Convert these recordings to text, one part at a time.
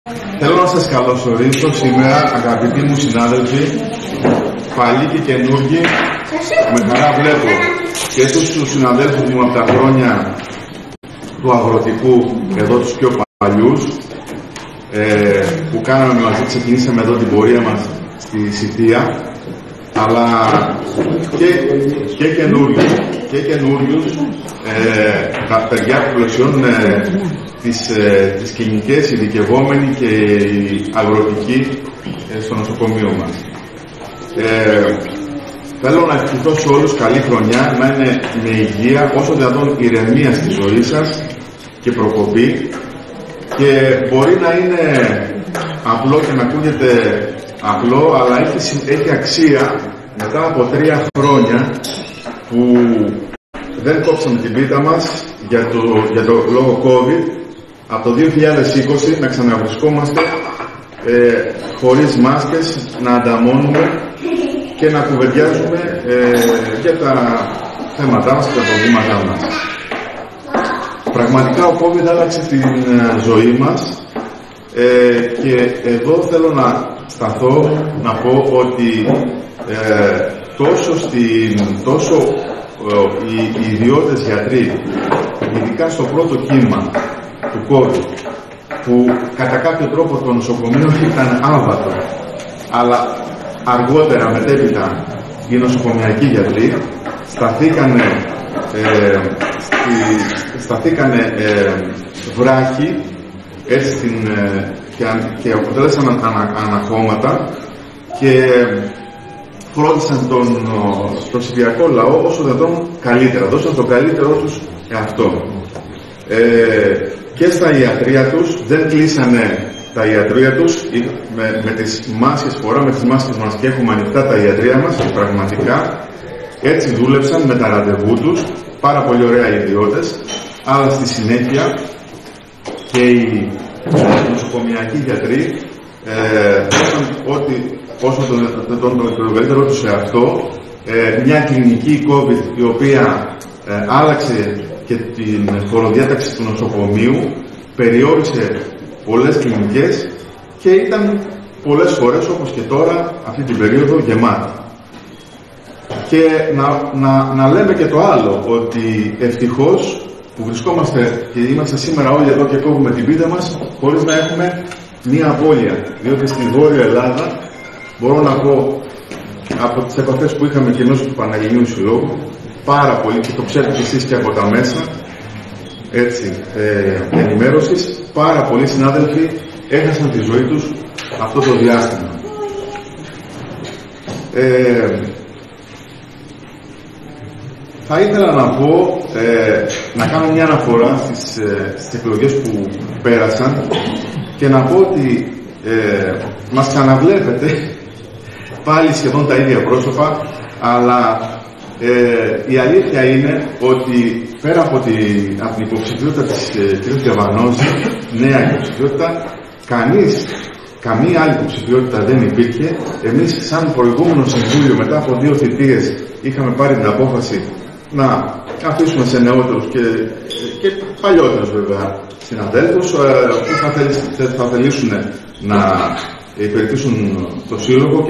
Θέλω να σας καλωσορίσω σήμερα, αγαπητοί μου συνάδελφοι, παλιοί και καινούργοι. Με χαρά βλέπω και τους συναδέλφους μου από τα χρόνια του αγροτικού, εδώ τους πιο παλιούς, που κάναμε μαζί, ξεκινήσαμε εδώ την πορεία μας στη Σιτία, αλλά και καινούριους, τα παιδιά που πλαισιώνουν τις κλινικές, ειδικευόμενοι και οι αγροτικοί στο νοσοκομείο μας. Θέλω να ευχηθώ σε όλους καλή χρονιά, να είναι με υγεία, όσο δυνατόν ηρεμία στη ζωή σας και προκοπή, και μπορεί να είναι απλό και να ακούγεται απλό, αλλά έχει αξία μετά από 3 χρόνια που δεν κόψαμε την πίτα μας για το λόγο COVID. Από το 2020 να ξαναβρισκόμαστε χωρίς μάσκες, να ανταμώνουμε και να κουβεντιάζουμε για τα θέματά μας και τα προβλήματά μας. Πραγματικά ο COVID άλλαξε την ζωή μας, και εδώ θέλω να σταθώ, να πω ότι τόσο οι ιδιώτες γιατροί, ειδικά στο πρώτο κύμα του COVID, που κατά κάποιο τρόπο το νοσοκομείο ήταν άβατο, αλλά αργότερα μετέπειτα οι νοσοκομιακοί γιατροί σταθήκανε βράχοι, έτσι, και αποτέλεσαν αναχώματα και φρόντισαν τον συριακό λαό όσο δυνατόν καλύτερα, δώσαν το καλύτερό τους εαυτό. Και στα ιατρεία τους, δεν κλείσανε τα ιατρεία τους, με τις μάσκες, φοράμε τις μάσκες μας και έχουμε ανοιχτά τα ιατρεία μας, και πραγματικά έτσι δούλεψαν με τα ραντεβού τους, πάρα πολύ ωραία οι ιδιώτες, αλλά στη συνέχεια και οι νοσοκομιακοί γιατροί δώσαν όσο το καλύτερο τους σε αυτό. Μια κλινική COVID η οποία άλλαξε και την χωροδιάταξη του νοσοκομείου, περιόρισε πολλές κλινικές και ήταν πολλές φορές, όπως και τώρα αυτή την περίοδο, γεμάτη. Και να λέμε και το άλλο, ότι ευτυχώς που βρισκόμαστε και είμαστε σήμερα όλοι εδώ και κόβουμε την πίτα μας χωρίς να έχουμε μία απώλεια, διότι στη Βόρεια Ελλάδα μπορώ να πω από τις επαφές που είχαμε και μέσω του Πανελληνίου Συλλόγου, πάρα πολύ, και το ξέρετε και εσείς και από τα μέσα ενημέρωσης, πάρα πολλοί συνάδελφοι έχασαν τη ζωή τους αυτό το διάστημα. Θα ήθελα να πω, να κάνω μια αναφορά στις εκλογές που πέρασαν και να πω ότι μας ξαναβλέπετε πάλι σχεδόν τα ίδια πρόσωπα, αλλά η αλήθεια είναι ότι πέρα από την υποψηφιότητα της κ. Διαβανόζη, νέα υποψηφιότητα, καμία άλλη υποψηφιότητα δεν υπήρχε. Εμείς σαν προηγούμενο συμβούλιο, μετά από 2 θητείες, είχαμε πάρει την απόφαση να αφήσουμε σε νεότερους και παλιότερους βέβαια συναδέλφους που θα θελήσουν να υπηρετήσουν το σύλλογο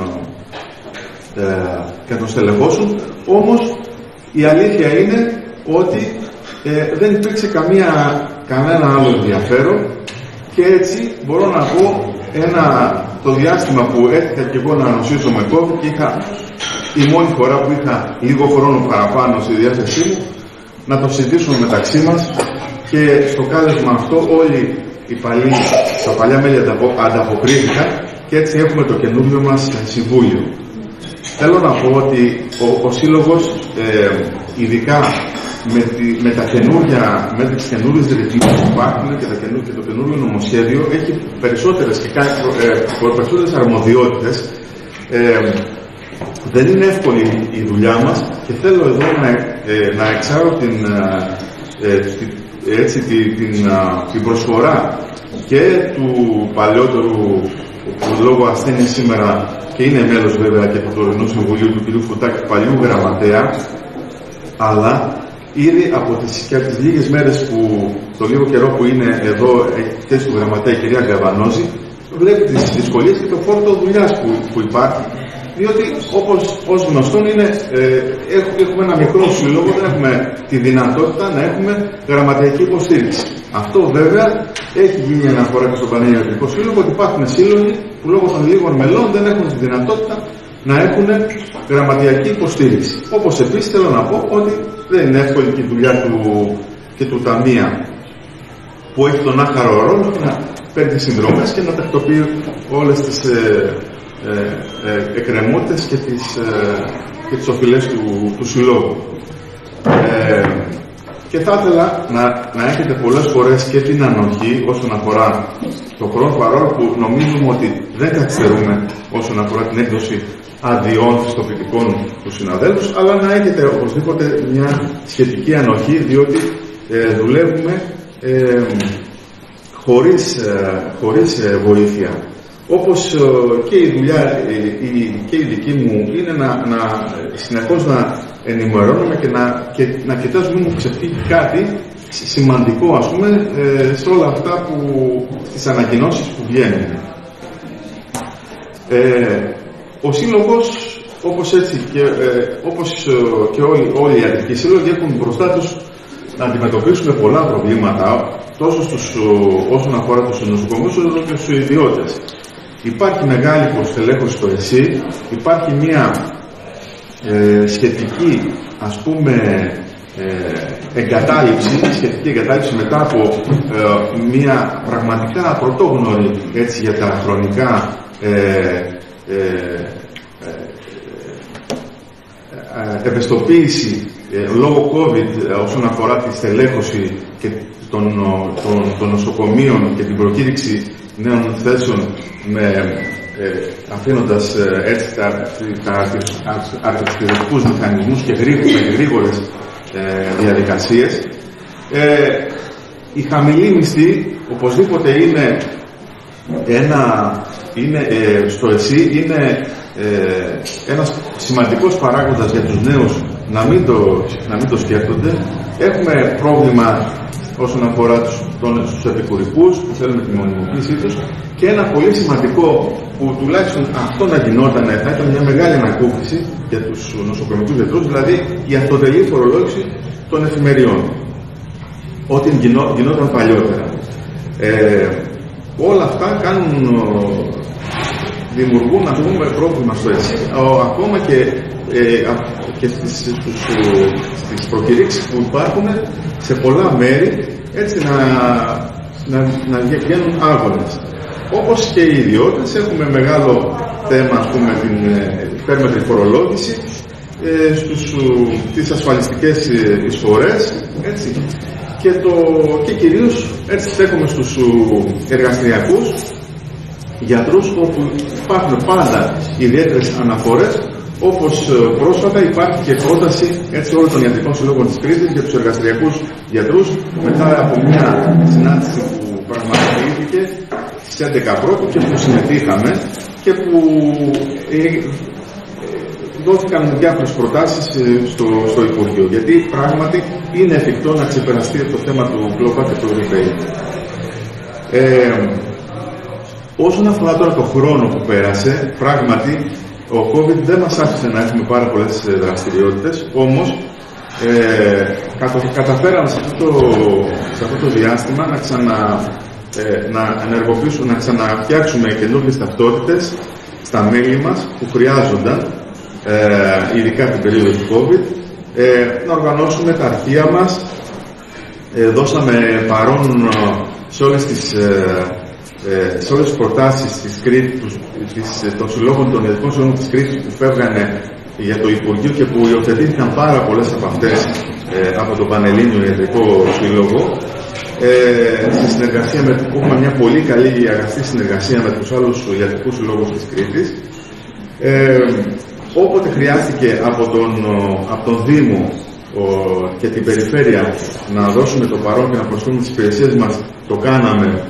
και να τον στελεχώσουν. Όμως η αλήθεια είναι ότι δεν υπήρξε κανένα άλλο ενδιαφέρον, και έτσι μπορώ να πω το διάστημα που έτυχα και εγώ να νοσήσω με COVID, και η μόνη φορά που είχα λίγο χρόνο παραπάνω στη διάθεσή μου να το συζητήσουμε μεταξύ μας, και στο κάλεσμα αυτό όλοι τα παλιά μέλη ανταποκρίθηκαν, και έτσι έχουμε το καινούριο μας συμβούλιο. Θέλω να πω ότι ο Σύλλογος, ειδικά με τις καινούριες ρυθμίσεις που υπάρχουν και το καινούριο νομοσχέδιο, έχει περισσότερες αρμοδιότητες. Δεν είναι εύκολη η δουλειά μας, και θέλω εδώ να εξάρω την προσφορά και του παλιότερου, που λόγω ασθένειας σήμερα και είναι μέλος βέβαια και του τωρινού συμβουλίου, του κ. Φωτάκη, του παλιού γραμματέα, αλλά ήδη από τις λίγες μέρες που, το λίγο καιρό που είναι εδώ θέση του γραμματέα η κυρία Γκαβανόζη, βλέπει τις δυσκολίες και το φόρτο δουλειάς που υπάρχει. Διότι, ως γνωστόν, έχουμε ένα μικρό σύλλογο, δεν έχουμε τη δυνατότητα να έχουμε γραμματειακή υποστήριξη. Αυτό βέβαια έχει γίνει αναφορά και στον Πανελληνικό Σύλλογο, ότι υπάρχουν σύλλογοι που λόγω των λίγων μελών δεν έχουν τη δυνατότητα να έχουν γραμματειακή υποστήριξη. Όπως επίσης θέλω να πω ότι δεν είναι εύκολη και η δουλειά του ταμεία που έχει τον άχαρο ρόλο να παίρνει συνδρομές και να τακτοποιεί όλες τις εκκρεμότητες και τις οφειλές του συλλόγου. Και θα ήθελα να έχετε πολλές φορές και την ανοχή όσον αφορά το χρόνο, παρόλο που νομίζουμε ότι δεν καθυστερούμε όσον αφορά την έκδοση αδειών πιστοποιητικών του συναδέλφους, αλλά να έχετε οπωσδήποτε μια σχετική ανοχή, διότι δουλεύουμε χωρίς βοήθεια. Όπως και η δουλειά και η δική μου είναι συνεχώς να ενημερώνουμε και να κοιτάζουμε να ξεφύγει κάτι σημαντικό, ας πούμε, σε όλα αυτά τις ανακοινώσεις που βγαίνουν. Ο Σύλλογος, όπως και όλοι οι ιατρικοί σύλλογοι, έχουν μπροστά τους να αντιμετωπίσουν πολλά προβλήματα, τόσο όσον αφορά τους νοσοκομείους, όσο και στους ιδιώτες. Υπάρχει μεγάλη υποστελέχωση στο ΕΣΥ, υπάρχει μια σχετική, ας πούμε, σχετική εγκατάλειψη μετά από μια πραγματικά πρωτόγνωρη, έτσι, για τα χρονικά ευαισθητοποίηση λόγω COVID όσον αφορά τη στελέχωση και των νοσοκομείων και την προκήρυξη νέων θέσεων, αφήνοντας έτσι αρχιτεκτονικούς μηχανισμούς και με γρήγορες διαδικασίες. Η χαμηλή μισθή οπωσδήποτε στο ΕΣΥ είναι ένας σημαντικός παράγοντας για τους νέους να μην το σκέφτονται. Έχουμε πρόβλημα όσον αφορά τους επικουρικούς που θέλουν τη μονιμοποίησή τους, και ένα πολύ σημαντικό που τουλάχιστον αυτό να γινόταν, θα ήταν μια μεγάλη ανακούφιση για τους νοσοκομικούς γιατρούς, δηλαδή η αυτοτελή φορολόγηση των εφημεριών, ό,τι γινόταν παλιότερα. Όλα αυτά δημιουργούν, ας πούμε, πρόβλημα στο ΕΣΥ, ακόμα και στις προκηρύξεις που υπάρχουν σε πολλά μέρη, έτσι να βγαίνουν άγονες. Όπως και οι ιδιώτες, έχουμε μεγάλο θέμα, ας πούμε, την υπέρμετρη φορολόγηση, τις ασφαλιστικές εισφορές, έτσι, και κυρίως έτσι στέκουμε στους εργαστηριακούς γιατρούς, όπου υπάρχουν πάντα ιδιαίτερες αναφορές, όπως πρόσφατα υπάρχει και πρόταση, έτσι, όλων των ιατρικών συλλόγων της Κρήτης για τους εργαστηριακούς γιατρούς, μετά από μια συνάντηση που πραγματοποιήθηκε στις 11 Πρώτου και που συμμετείχαμε και που δόθηκαν διάφορες προτάσεις στο Υπουργείο, γιατί πράγματι είναι εφικτό να ξεπεραστεί το θέμα του Global και του Rebate. Όσον αφορά τώρα το χρόνο που πέρασε, πράγματι ο COVID δεν μας άφησε να έχουμε πάρα πολλές δραστηριότητες, όμως καταφέραμε σε αυτό το διάστημα να ενεργοποιήσουμε, να ξαναφτιάξουμε καινούργιες ταυτότητες στα μέλη μας που χρειάζονταν, ειδικά την περίοδο του COVID, να οργανώσουμε τα αρχεία μας. Δώσαμε παρόν σε όλες τις προτάσεις της Κρήτης, των συλλόγων, των ιατρικών συλλόγων της Κρήτης που φεύγανε για το Υπουργείο και που υιοθετήθηκαν πάρα πολλές από αυτές από τον Πανελλήνιο Ιατρικό Σύλλογο, σε συνεργασία έχουμε μια πολύ καλή αγαστή συνεργασία με τους άλλους ιατρικούς συλλόγους της Κρήτης. Όποτε χρειάστηκε από τον Δήμο και την Περιφέρεια να δώσουμε το παρόν και να προσφέρουμε τις υπηρεσίες μας, το κάναμε.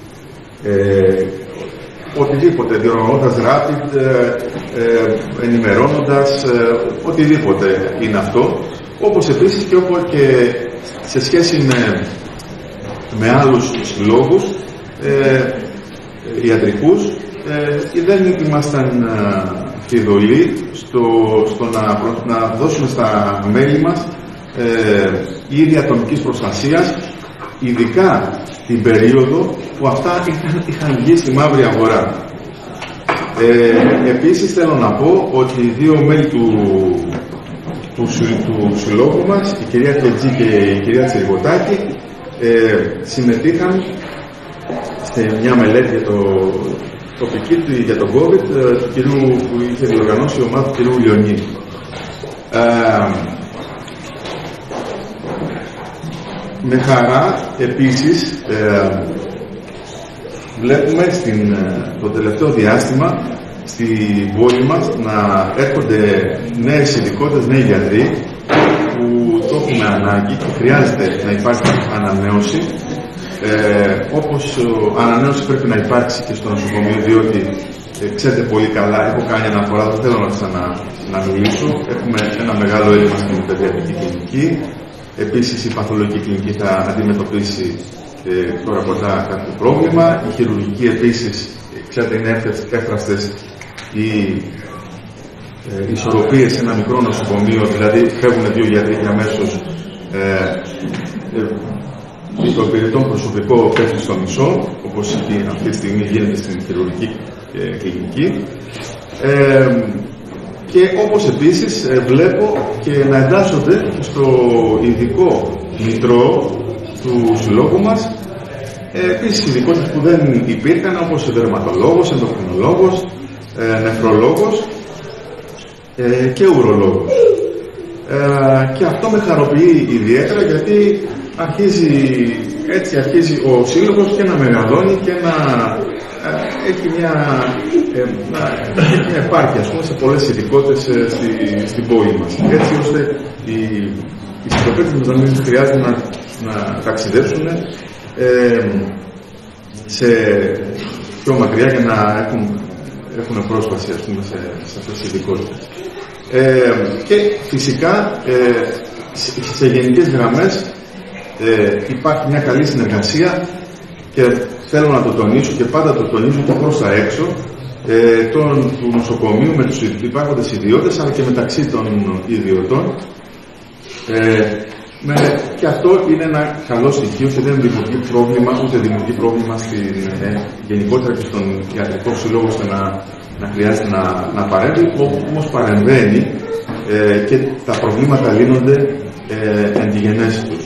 Οτιδήποτε, διοργανώνοντας rapid, ενημερώνοντας, οτιδήποτε είναι αυτό. Όπως επίσης και σε σχέση με άλλους συλλόγους ιατρικούς, δεν ήμασταν φιδωλοί στο να δώσουμε στα μέλη μας είδη ατομικής προστασίας, ειδικά την περίοδο που αυτά είχαν βγει στη μαύρη αγορά. Επίσης θέλω να πω ότι οι δύο μέλη του συλλόγου μας, η κυρία Κετζή και η κυρία Τσιριγωτάκη, συμμετείχαν σε μια μελέτη τοπική για τον COVID του κυρίου που είχε διοργανώσει η ομάδα του κυρίου Λιονίδη. Με χαρά επίσης βλέπουμε το τελευταίο διάστημα στην πόλη μας να έρχονται νέες ειδικότητες, νέοι γιατροί που το έχουμε ανάγκη και χρειάζεται να υπάρχει ανανέωση. Όπως ανανέωση πρέπει να υπάρξει και στο νοσοκομείο, διότι ξέρετε πολύ καλά, έχω κάνει αναφορά, δεν θέλω να ξαναμιλήσω. Έχουμε ένα μεγάλο έλλειμμα στην παιδιατρική κλινική. Επίσης η παθολογική κλινική θα αντιμετωπίσει τώρα κοντά κάποιο πρόβλημα. Η χειρουργική επίσης, ξέρετε, είναι έφραστες οι ισορροπίες σε ένα μικρό νοσοκομείο, δηλαδή φεύγουν δύο γιατροί και αμέσως το υπηρετών προσωπικό πέφτει στο μισό, όπως αυτή τη στιγμή γίνεται στην χειρουργική κλινική. Και όπως επίσης βλέπω και να εντάσσονται στο ειδικό μητρό του συλλόγου μας επίσης ειδικότητες που δεν υπήρχαν, όπως δερματολόγος, ενδοκρινολόγος, νεφρολόγος και ουρολόγος. Και αυτό με χαροποιεί ιδιαίτερα, γιατί αρχίζει ο σύλλογος και να μεγαλώνει και να έχει μια επάρκεια, ας πούμε, σε πολλές ειδικότητες στην πόλη μας. Έτσι ώστε οι συντροφές μας να μην χρειάζεται να ταξιδέψουν σε πιο μακριά για να έχουν πρόσβαση, ας πούμε, σε αυτές τις ειδικότητες. Και φυσικά σε γενικές γραμμές υπάρχει μια καλή συνεργασία και θέλω να το τονίσω και πάντα το τονίζω και προς τα έξω του νοσοκομείου με τους υπάρχοντες ιδιώτες, αλλά και μεταξύ των ιδιωτών, και αυτό είναι ένα καλό στοιχείο και δεν δημιουργεί πρόβλημα, ούτε δημιουργεί πρόβλημα γενικότερα και στον ιατρικό σύλλογο, ώστε να χρειάζεται να παρέμβει, όμως παρεμβαίνει και τα προβλήματα λύνονται εν τη γενέση τους.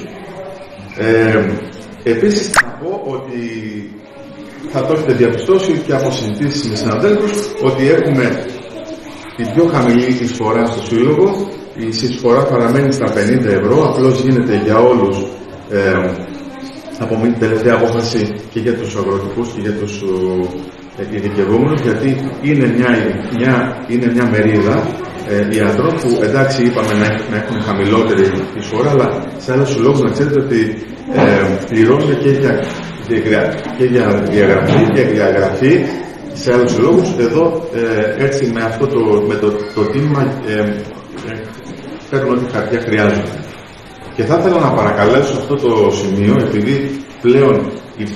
Επίσης να πω ότι θα το έχετε διαπιστώσει και από συζητήσεις με συναδέλφους ότι έχουμε την πιο χαμηλή εισφορά στο σύλλογο. Η εισφορά παραμένει στα 50 ευρώ, απλώς γίνεται για όλους από την τελευταία απόφαση και για τους αγροτικούς και για τους ειδικευόμενους, γιατί είναι μια μερίδα ιατρών που εντάξει είπαμε να έχουν χαμηλότερη εισφορά, αλλά σε άλλους συλλόγους να ξέρετε ότι πληρώνουν και για διαγραφή και διαγραφή σε άλλους συλλόγους. Εδώ έτσι με το τίμημα παίρνουν ό,τι χαρτιά χρειάζονται. Και θα ήθελα να παρακαλέσω αυτό το σημείο, επειδή πλέον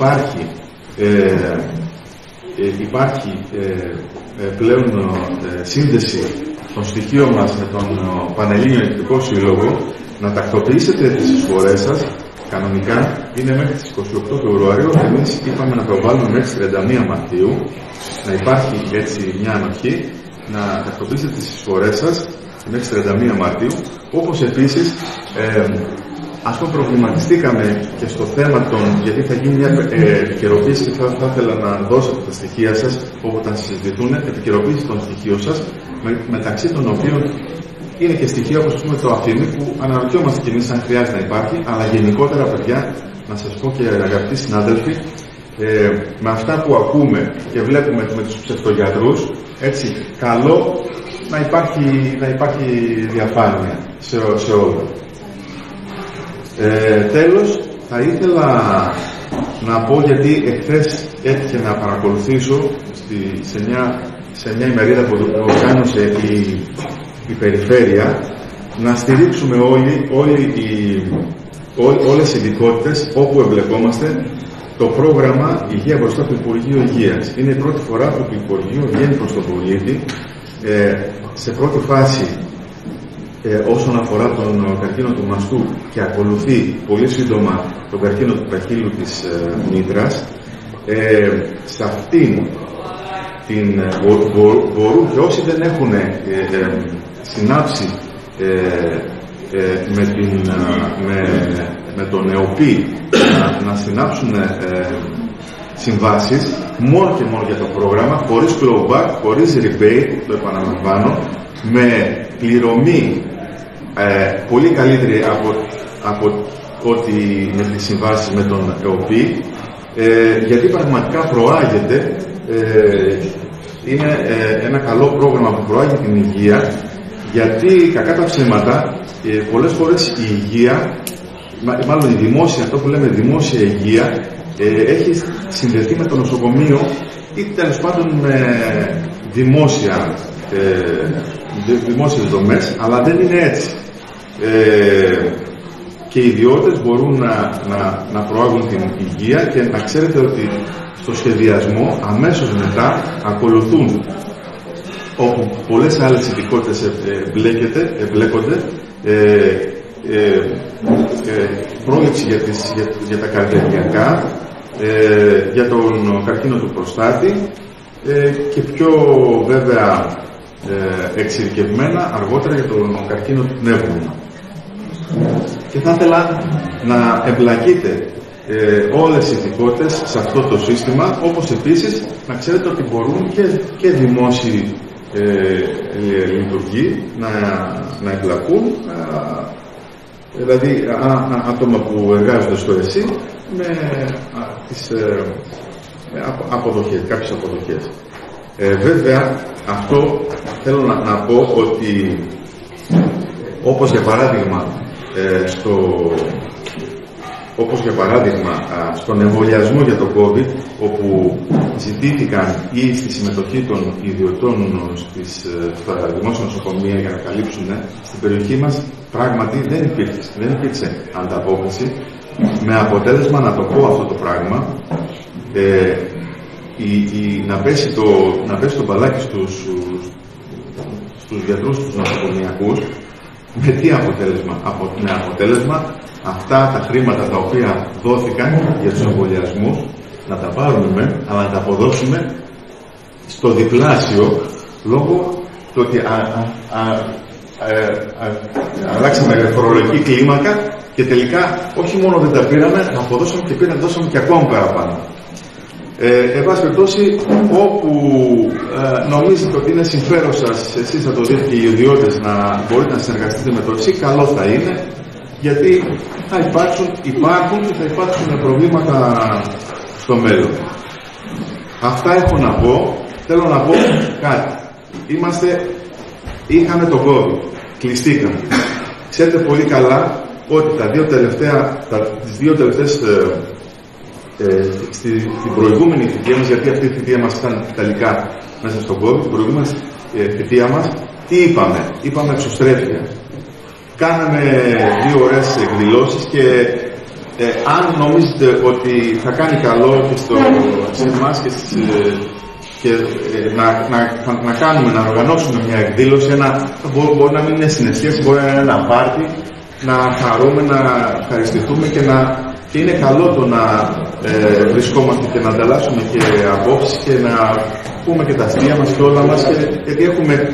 υπάρχει πλέον σύνδεση των στοιχείων μας με τον Πανελλήνιο Ιατρικό Σύλλογο, να τακτοποιήσετε τις εισφορές σας. Κανονικά είναι μέχρι τις 28 Φεβρουαρίου, εμείς είπαμε να προβάλλουμε μέχρι τις 31 Μαρτίου, να υπάρχει έτσι μια ανοχή, να τακτοποιήσετε τις εισφορές σας μέχρι τις 31 Μαρτίου, όπως επίσης ας πούμε προβληματιστήκαμε και στο θέμα γιατί θα γίνει μια επικαιροποίηση και θα ήθελα να δώσετε τα στοιχεία σας όποτε συζητούν, επικαιροποίηση των στοιχείων σας, μεταξύ των οποίων είναι και στοιχεία όπως πούμε το αφήμι που αναρωτιόμαστε κι εμείς αν χρειάζεται να υπάρχει, αλλά γενικότερα παιδιά, να σας πω και αγαπητοί συνάδελφοι, με αυτά που ακούμε και βλέπουμε με τους ψευτογιατρούς, έτσι καλό να υπάρχει διαφάνεια σε όλα. Τέλος, θα ήθελα να πω, γιατί εχθές έτυχε να παρακολουθήσω σε μια ημερίδα που οργάνωσε η Περιφέρεια, να στηρίξουμε όλες οι ειδικότητες όπου εμπλεκόμαστε το πρόγραμμα Υγεία Μπροστά του Υπουργείου Υγείας. Είναι η πρώτη φορά που το Υπουργείο βγαίνει προς τον πολίτη σε πρώτη φάση όσον αφορά τον καρκίνο του μαστού και ακολουθεί πολύ σύντομα τον καρκίνο του τραχύλου της μήτρας. Σε αυτήν μπορούν και όσοι δεν έχουν συνάψει με τον ΕΟΠΗ να συνάψουν συμβάσεις μόνο και μόνο για το πρόγραμμα, χωρίς clawback, χωρίς rebate, το επαναλαμβάνω, με πληρωμή πολύ καλύτερη από ό,τι με τις συμβάσεις με τον ΕΟΠΗ, γιατί πραγματικά προάγεται, είναι ένα καλό πρόγραμμα που προάγει την υγεία, γιατί κακά τα ψέματα πολλές φορές η υγεία, μάλλον η δημόσια, αυτό που λέμε δημόσια υγεία, έχει συνδεθεί με το νοσοκομείο ή τέλος πάντων με δημόσιες δομές, αλλά δεν είναι έτσι. Και οι ιδιώτες μπορούν να προάγουν την υγεία και να ξέρετε ότι στο σχεδιασμό αμέσως μετά ακολουθούν, όπου πολλές άλλες ειδικότητες εμπλέκονται, πρόληψη για τα καρδιακιακά, για τον καρκίνο του προστάτη και πιο βέβαια εξειδικευμένα αργότερα για τον καρκίνο του πνεύμονα. Και θα ήθελα να εμπλακείτε όλες οι ειδικότητες σε αυτό το σύστημα, όπως επίσης να ξέρετε ότι μπορούν και δημόσιοι λειτουργοί να εμπλακούν, δηλαδή άτομα που εργάζονται στο ΕΣΥ με κάποιες αποδοχές. Βέβαια, αυτό θέλω να πω ότι όπως για παράδειγμα στον εμβολιασμό για το COVID, όπου ζητήθηκαν ή στη συμμετοχή των ιδιωτών στα δημόσια νοσοκομεία για να καλύψουν, στην περιοχή μας πράγματι δεν υπήρξε ανταπόκριση, με αποτέλεσμα, να το πω αυτό το πράγμα, να πέσει το μπαλάκι στους γιατρούς τους νοσοκομιακούς. Με τι αποτέλεσμα? Με αποτέλεσμα αυτά τα χρήματα τα οποία δόθηκαν για τους εμβολιασμούς να τα πάρουμε, αλλά να τα αποδώσουμε στο διπλάσιο, λόγω του ότι αλλάξαμε φορολογική κλίμακα και τελικά όχι μόνο δεν τα πήραμε, να αποδώσαμε και δώσαμε και ακόμα παραπάνω. Εν πάση περιπτώσει, όπου νομίζετε ότι είναι συμφέρον σας, εσείς θα το δείτε και οι ιδιώτες, να μπορείτε να συνεργαστείτε με το ΕΣΥ, καλό θα είναι, γιατί θα υπάρχουν και θα υπάρξουν προβλήματα στο μέλλον. Αυτά έχω να πω. Θέλω να πω κάτι. Είχαμε το COVID, κλειστήκαμε. Ξέρετε πολύ καλά ότι τις δύο τελευταίες στην προηγούμενη θητεία μας, γιατί αυτή η θητεία μας ήταν τελικά μέσα στον COVID, την προηγούμενη θητεία μας, τι είπαμε εξωστρέφεια. Κάναμε 2 ωραίες εκδηλώσεις και αν νομίζετε ότι θα κάνει καλό και σε εμάς και να οργανώσουμε μια εκδήλωση, μπορεί να μην είναι συναισθήσεις, μπορεί να είναι ένα πάρτι, να χαρούμε, να ευχαριστηθούμε και είναι καλό το να βρισκόμαστε και να ανταλλάσσουμε και απόψεις και να πούμε και τα αστεία μας και όλα μας, γιατί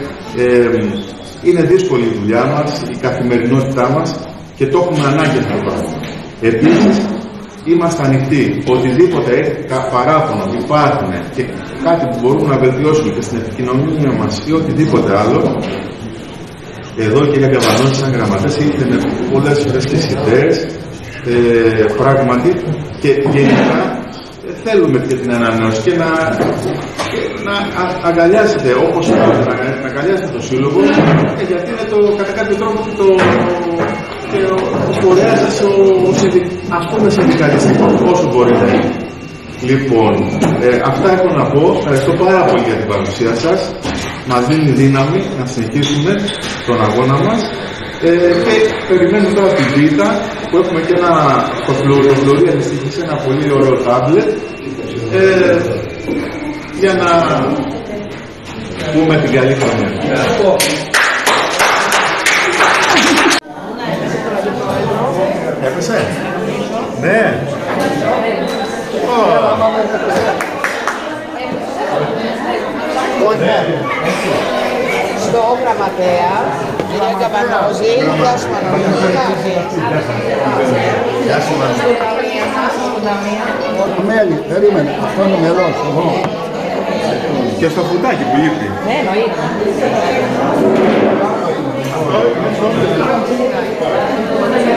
είναι δύσκολη η δουλειά μας, η καθημερινότητά μας και το έχουμε ανάγκη αυτό το πράγμα. Επίσης, είμαστε ανοιχτοί. Οτιδήποτε παράπονα υπάρχουν και κάτι που μπορούμε να βελτιώσουμε και στην επικοινωνία μας ή οτιδήποτε άλλο, εδώ και για Καβανώνη σαν γραμματές ήρθε με πολλές φρέσκες ιδέες, πράγματι, και γενικά θέλουμε και την ανανέωση και να αγκαλιάσετε όπως να αγκαλιάσετε το σύλλογο, γιατί είναι κατά κάποιο τρόπο και ο φορέας σας ας πούμε συνδικαλιστικό όσο μπορεί να είναι. Λοιπόν, αυτά έχω να πω. Ευχαριστώ πάρα πολύ για την παρουσία σας. Μας δίνει δύναμη να συνεχίσουμε τον αγώνα μας Και περιμένουμε τώρα την πίτα που έχουμε και το φλουρί αντιστοιχεί σε ένα πολύ ωραίο τάμπλετ για να πούμε την καλή χρονιά. Έπεσε? Ναι. Στο γραμματέα, κυρία Καπανόζη, γεια σου Μανώλη. Γεια σου Μανώλη. Μέλη, περίμενε, αυτό είναι μελός, εγώ. Και στο φουτάκι που λείπει. Ναι, εννοείται.